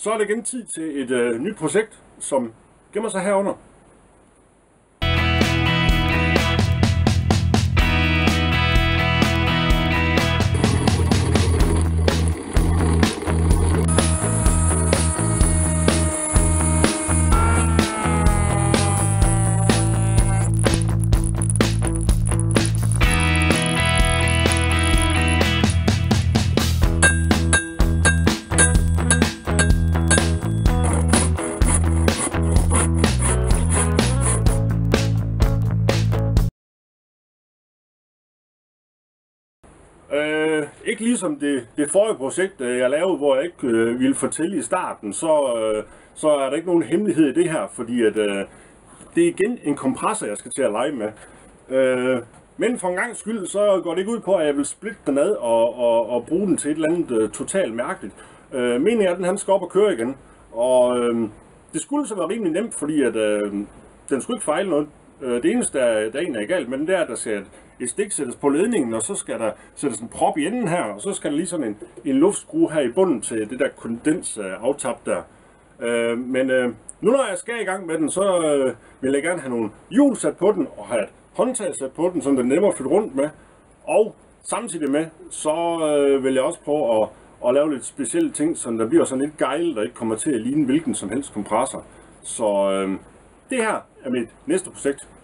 Så er det igen tid til et nyt projekt, som gemmer sig herunder. Ikke ligesom det forrige projekt, jeg lavede, hvor jeg ikke ville fortælle i starten, så er der ikke nogen hemmelighed i det her, fordi at, det er igen en kompressor, jeg skal til at lege med. Men for en gangs skyld, så går det ikke ud på, at jeg vil splitte den ad og bruge den til et eller andet totalt mærkeligt. Meningen er, at den skal op og køre igen, og det skulle så være rimelig nemt, fordi at, den skulle ikke fejle noget. Det eneste, der egentlig er galt med den, det er, at der skal et stik sættes på ledningen, og så skal der sættes en prop i enden her, og så skal der lige sådan en luftskrue her i bunden til det der kondensaftap der. Men nu når jeg skal i gang med den, så vil jeg gerne have nogle hjul sat på den, og have et håndtag sat på den, så den er nemmere at flytte rundt med. Og samtidig med, så vil jeg også prøve at lave lidt specielle ting, så der bliver sådan lidt gejl, der ikke kommer til at ligne hvilken som helst kompressor. Så det her er mit næste projekt.